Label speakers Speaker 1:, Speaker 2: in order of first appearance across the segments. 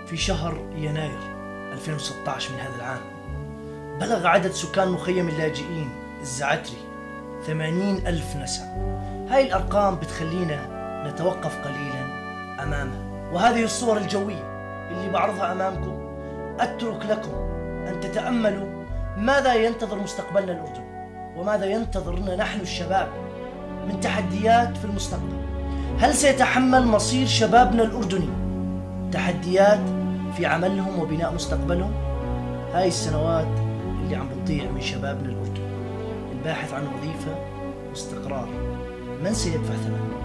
Speaker 1: في شهر يناير 2016 من هذا العام بلغ عدد سكان مخيم اللاجئين الزعتري 80,000 نسمة. هاي الأرقام بتخلينا نتوقف قليلا أمامها، وهذه الصور الجوية اللي بعرضها أمامكم أترك لكم أن تتأملوا ماذا ينتظر مستقبلنا الأردني وماذا ينتظرنا نحن الشباب من تحديات في المستقبل. هل سيتحمل مصير شبابنا الأردني تحديات في عملهم وبناء مستقبلهم؟ هاي السنوات اللي عم بتضيع من شبابنا الأردني الباحث عن وظيفة واستقرار، من سيدفع ثمنها؟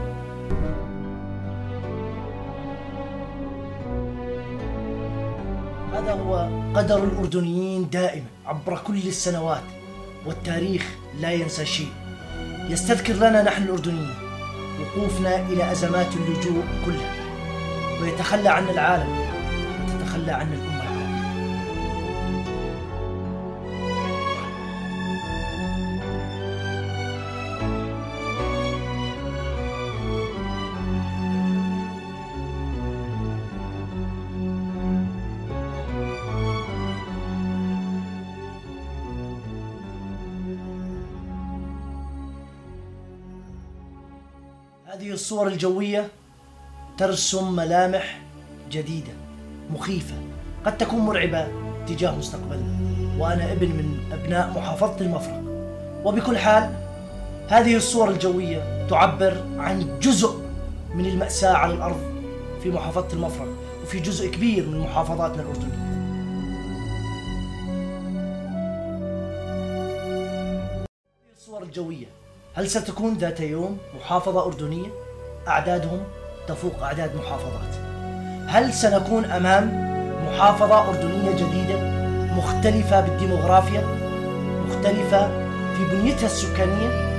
Speaker 1: هذا هو قدر الأردنيين دائما عبر كل السنوات، والتاريخ لا ينسى شيء. يستذكر لنا نحن الأردنيين وقوفنا إلى أزمات اللجوء كلها، ويتخلى عنا العالم وتتخلى عنا الأمة العربية. هذه الصور الجوية ترسم ملامح جديدة مخيفة قد تكون مرعبة تجاه مستقبلنا، وأنا ابن من أبناء محافظة المفرق. وبكل حال هذه الصور الجوية تعبر عن جزء من المأساة على الأرض في محافظة المفرق وفي جزء كبير من محافظاتنا الأردنية. هذه الصور الجوية هل ستكون ذات يوم محافظة أردنية أعدادهم تفوق أعداد محافظات؟ هل سنكون أمام محافظة أردنية جديدة مختلفة بالديموغرافيا، مختلفة في بنيتها السكانية؟